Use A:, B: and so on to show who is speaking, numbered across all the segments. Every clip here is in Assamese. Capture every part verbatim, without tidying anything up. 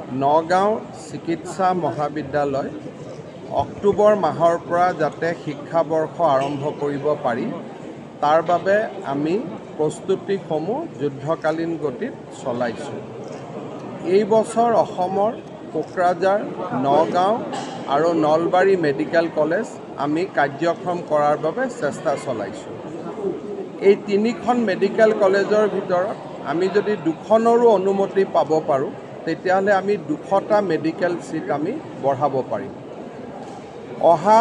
A: নগাঁও চিকিৎসা মহাবিদ্যালয় অক্টোবৰ মাহৰ পৰা যাতে শিক্ষাবৰ্ষ আৰম্ভ কৰিব পাৰি তাৰ বাবে আমি প্ৰস্তুতিসমূহ যুদ্ধকালীন গতিত চলাইছোঁ। এই বছৰ অসমৰ কোকৰাঝাৰ, নগাঁও আৰু নলবাৰী মেডিকেল কলেজ আমি কাৰ্যক্ষম কৰাৰ বাবে চেষ্টা চলাইছোঁ। এই তিনিখন মেডিকেল কলেজৰ ভিতৰত আমি যদি দুখনৰো অনুমতি পাব পাৰোঁ তেতিয়াহ'লে আমি দুশটা মেডিকেল সিট আমি বঢ়াব পাৰিম। অহা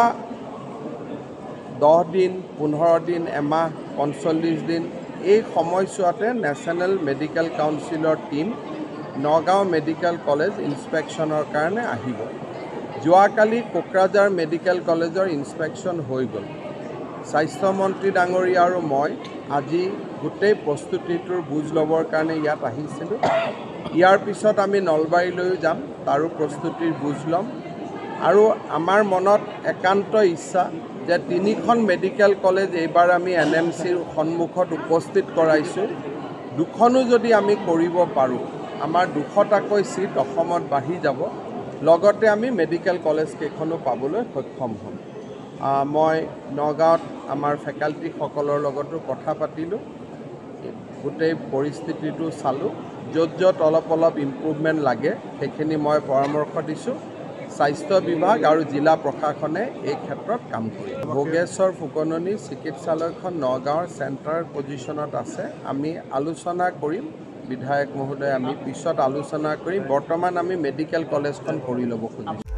A: দহ দিন, পোন্ধৰ দিন, এমাহ, পঞ্চল্লিছ দিন এই সময়ছোৱাতে নেশ্যনেল মেডিকেল কাউন্সিলৰ টীম নগাঁও মেডিকেল কলেজ ইনস্পেকশ্যনৰ কাৰণে আহিব। যোৱাকালি কোকৰাঝাৰ মেডিকেল কলেজৰ ইনস্পেকশ্যন হৈ গ'ল। স্বাস্থ্যমন্ত্ৰী ডাঙৰীয়া আৰু মই আজি গোটেই প্ৰস্তুতিটোৰ বুজ ল'বৰ কাৰণে ইয়াত আহিছিলোঁ। ইয়াৰ পিছত আমি নলবাৰীলৈও যাম, তাৰো প্ৰস্তুতিৰ বুজ ল'ম। আৰু আমাৰ মনত একান্ত ইচ্ছা যে তিনিখন মেডিকেল কলেজ এইবাৰ আমি এন এম চিৰ সন্মুখত উপস্থিত কৰাইছোঁ। দুখনো যদি আমি কৰিব পাৰোঁ আমাৰ দুশটাকৈ চিট অসমত বাঢ়ি যাব, লগতে আমি মেডিকেল কলেজ কেইখনো পাবলৈ সক্ষম হ'ম। মই নগাঁৱত আমাৰ ফেকাল্টিসকলৰ লগতো কথা পাতিলোঁ, গোটেই পৰিস্থিতিটো চালোঁ। য'ত য'ত অলপ অলপ ইম্প্ৰুভমেণ্ট লাগে সেইখিনি মই পৰামৰ্শ দিছোঁ। স্বাস্থ্য বিভাগ আৰু জিলা প্ৰশাসনে এই ক্ষেত্ৰত কাম কৰিব। ভোগেশ্বৰ ফুকননি চিকিৎসালয়খন নগাঁৱৰ চেণ্টাৰ পজিশ্যনত আছে। আমি আলোচনা কৰিম, বিধায়ক মহোদয় আমি পিছত আলোচনা কৰিম। বৰ্তমান আমি মেডিকেল কলেজখন কৰি ল'ব খুজিছোঁ।